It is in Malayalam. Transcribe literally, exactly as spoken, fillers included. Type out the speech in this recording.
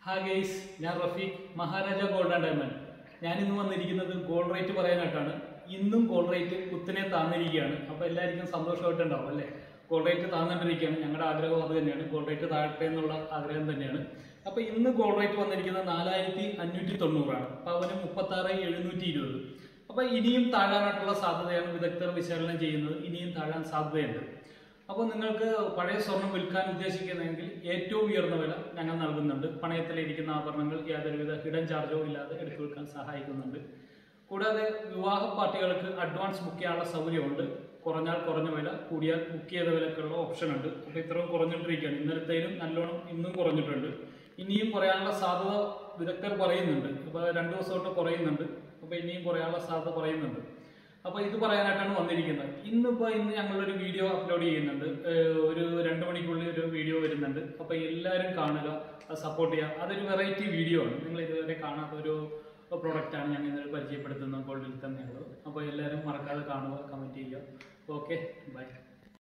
ഹായ് ഗൈസ്, ഞാൻ Rafeeq, Maharaja gold and diamond. ഞാനിന്ന് വന്നിരിക്കുന്നത് ഗോൾഡ് റേറ്റ് പറയാനായിട്ടാണ്. ഇന്നും ഗോൾഡ് റേറ്റ് കുത്തിനെ താന്നിരിക്കുകയാണ്. അപ്പോൾ എല്ലാവർക്കും സന്തോഷമായിട്ടുണ്ടാവും അല്ലേ? ഗോൾഡ് റേറ്റ് താന്നിട്ടിരിക്കുകയാണ്. ഞങ്ങളുടെ ആഗ്രഹം അത് തന്നെയാണ്, ഗോൾഡ് റേറ്റ് താഴട്ടെ എന്നുള്ള ആഗ്രഹം തന്നെയാണ്. അപ്പോൾ ഇന്ന് ഗോൾഡ് റേറ്റ് വന്നിരിക്കുന്നത് നാലായിരത്തി അഞ്ഞൂറ്റി തൊണ്ണൂറാണ്. അപ്പോൾ അവന് മുപ്പത്തി ആറ് എഴുന്നൂറ്റി ഇരുപത്. അപ്പോൾ ഇനിയും താഴാനായിട്ടുള്ള സാധ്യതയാണ് വിദഗ്ധർ വിശകലനം ചെയ്യുന്നത്. ഇനിയും താഴാൻ സാധ്യതയുണ്ട്. അപ്പോൾ നിങ്ങൾക്ക് പഴയ സ്വർണം വിൽക്കാൻ ഉദ്ദേശിക്കുന്നതെങ്കിൽ ഏറ്റവും ഉയർന്ന വില ഞങ്ങൾ നൽകുന്നുണ്ട്. പണയത്തിലിരിക്കുന്ന ആഭരണങ്ങൾ യാതൊരുവിധ ഹിഡൻ ചാർജോ ഇല്ലാതെ എടുത്തു വിൽക്കാൻ സഹായിക്കുന്നുണ്ട്. കൂടാതെ വിവാഹ പാർട്ടികൾക്ക് അഡ്വാൻസ് ബുക്ക് ചെയ്യാനുള്ള സൗകര്യമുണ്ട്. കുറഞ്ഞാൽ കുറഞ്ഞ വില, കൂടിയാൽ ബുക്ക് ചെയ്ത വിലക്കുള്ള ഓപ്ഷൻ ഉണ്ട്. അപ്പോൾ ഇത്രയും കുറഞ്ഞിട്ടിരിക്കുകയാണ്. ഇന്നലത്തേലും നല്ലോണം ഇന്നും കുറഞ്ഞിട്ടുണ്ട്. ഇനിയും കുറയാനുള്ള സാധ്യത വിദഗ്ധർ പറയുന്നുണ്ട്. അപ്പോൾ രണ്ട് ദിവസം തൊട്ട് കുറയുന്നുണ്ട്. അപ്പോൾ ഇനിയും കുറയാനുള്ള സാധ്യത പറയുന്നുണ്ട്. അപ്പോൾ ഇത് പറയാനായിട്ടാണ് വന്നിരിക്കുന്നത്. ഇന്നിപ്പോൾ ഇന്ന് ഞങ്ങളൊരു വീഡിയോ അപ്ലോഡ് ചെയ്യുന്നുണ്ട്. ഒരു രണ്ട് മണിക്കുള്ളിൽ ഒരു വീഡിയോ വരുന്നുണ്ട്. അപ്പോൾ എല്ലാവരും കാണുക, സപ്പോർട്ട് ചെയ്യുക. അതൊരു വെറൈറ്റി വീഡിയോ ആണ്. നിങ്ങൾ ഇതുവരെ കാണാത്ത ഒരു പ്രോഡക്റ്റാണ് ഞങ്ങൾ ഇന്നലെ പരിചയപ്പെടുത്തുന്നത് ഗോൾഡിൽ തന്നെയുള്ളത്. അപ്പോൾ എല്ലാവരും മറക്കാതെ കാണുക, കമൻറ്റ് ചെയ്യുക. Okay, by.